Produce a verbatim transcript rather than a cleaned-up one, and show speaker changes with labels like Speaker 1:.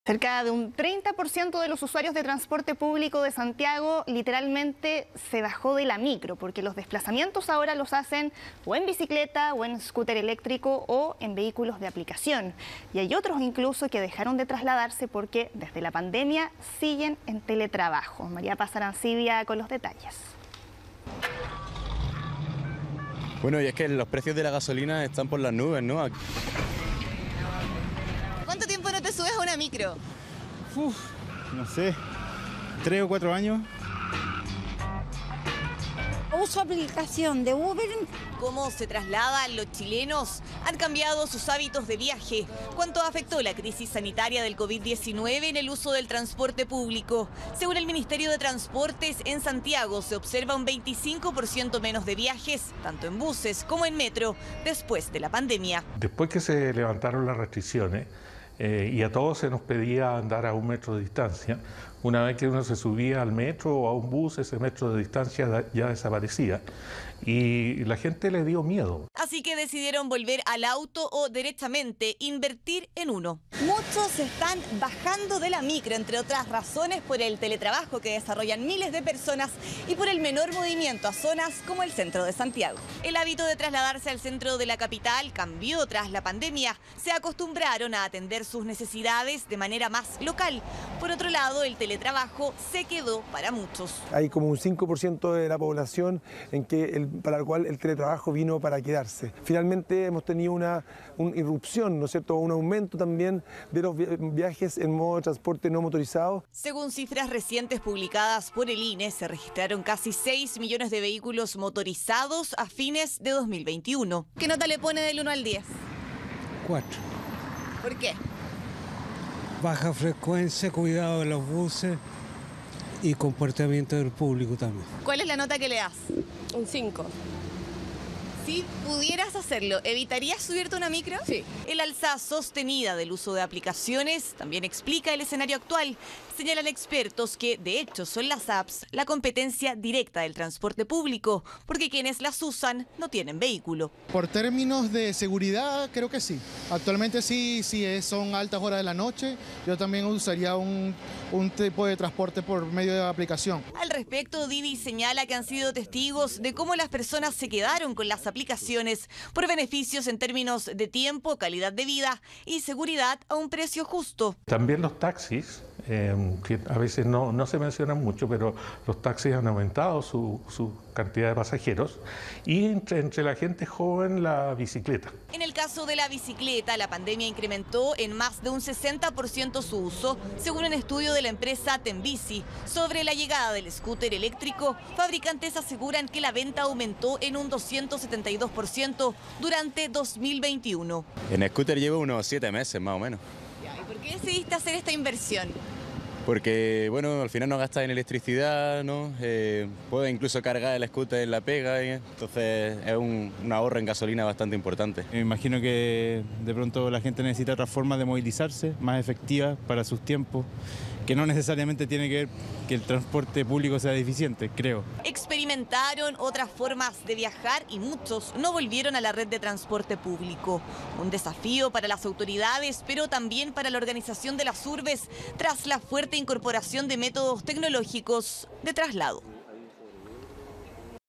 Speaker 1: Cerca de un treinta por ciento de los usuarios de transporte público de Santiago literalmente se bajó de la micro, porque los desplazamientos ahora los hacen o en bicicleta o en scooter eléctrico o en vehículos de aplicación. Y hay otros incluso que dejaron de trasladarse porque desde la pandemia siguen en teletrabajo. María Paz Arancibia con los detalles.
Speaker 2: Bueno, y es que los precios de la gasolina están por las nubes, ¿no?
Speaker 3: ¿Cuánto tiempo no te subes a una micro?
Speaker 4: Uf, no sé, tres o cuatro años.
Speaker 5: Uso aplicación de Uber.
Speaker 3: ¿Cómo se trasladan los chilenos? Han cambiado sus hábitos de viaje. ¿Cuánto afectó la crisis sanitaria del COVID diecinueve en el uso del transporte público? Según el Ministerio de Transportes, en Santiago se observa un veinticinco por ciento menos de viajes, tanto en buses como en metro, después de la pandemia.
Speaker 6: Después que se levantaron las restricciones, Eh, y a todos se nos pedía andar a un metro de distancia. Una vez que uno se subía al metro o a un bus, ese metro de distancia ya desaparecía y la gente le dio miedo.
Speaker 3: Así que decidieron volver al auto o directamente invertir en uno. Muchos se están bajando de la micro, entre otras razones por el teletrabajo que desarrollan miles de personas y por el menor movimiento a zonas como el centro de Santiago. El hábito de trasladarse al centro de la capital cambió tras la pandemia. Se acostumbraron a atender sus necesidades de manera más local. Por otro lado, el teletrabajo se quedó para muchos.
Speaker 7: Hay como un cinco por ciento de la población en que el, para la cual el teletrabajo vino para quedarse. Finalmente hemos tenido una, una irrupción, ¿no es cierto?, un aumento también de los viajes en modo de transporte no motorizado.
Speaker 3: Según cifras recientes publicadas por el I N E, se registraron casi seis millones de vehículos motorizados a fines de dos mil veintiuno. ¿Qué nota le pone del uno al diez?
Speaker 8: cuatro.
Speaker 3: ¿Por qué?
Speaker 8: Baja frecuencia, cuidado de los buses y comportamiento del público también.
Speaker 3: ¿Cuál es la nota que le das?
Speaker 5: Un cinco.
Speaker 3: Si pudieras hacerlo, ¿evitarías subirte a una micro?
Speaker 5: Sí.
Speaker 3: El alza sostenida del uso de aplicaciones también explica el escenario actual. Señalan expertos que, de hecho, son las apps la competencia directa del transporte público, porque quienes las usan no tienen vehículo.
Speaker 9: Por términos de seguridad, creo que sí. Actualmente sí, sí es, son altas horas de la noche. Yo también usaría un, un tipo de transporte por medio de aplicación.
Speaker 3: Al respecto, Didi señala que han sido testigos de cómo las personas se quedaron con las aplicaciones por beneficios en términos de tiempo, calidad de vida y seguridad a un precio justo.
Speaker 6: También los taxis, eh, que a veces no, no se mencionan mucho, pero los taxis han aumentado su, su cantidad de pasajeros y entre, entre la gente joven la bicicleta.
Speaker 3: En el caso de la bicicleta, la pandemia incrementó en más de un sesenta por ciento su uso, según un estudio de la empresa Tembici. Sobre la llegada del scooter eléctrico, fabricantes aseguran que la venta aumentó en un doscientos setenta y dos por ciento durante dos mil veintiuno.
Speaker 2: En scooter llevo unos siete meses más o menos.
Speaker 3: ¿Y por qué decidiste hacer esta inversión?
Speaker 2: Porque, bueno, al final no gastas en electricidad, ¿no? Eh, puedes incluso cargar el scooter en la pega, ¿eh? Entonces es un, un ahorro en gasolina bastante importante.
Speaker 4: Me imagino que de pronto la gente necesita otras formas de movilizarse, más efectivas para sus tiempos, que no necesariamente tiene que ver que el transporte público sea deficiente, creo.
Speaker 3: Experimentaron otras formas de viajar y muchos no volvieron a la red de transporte público. Un desafío para las autoridades, pero también para la organización de las urbes tras la fuerte incorporación de métodos tecnológicos de traslado.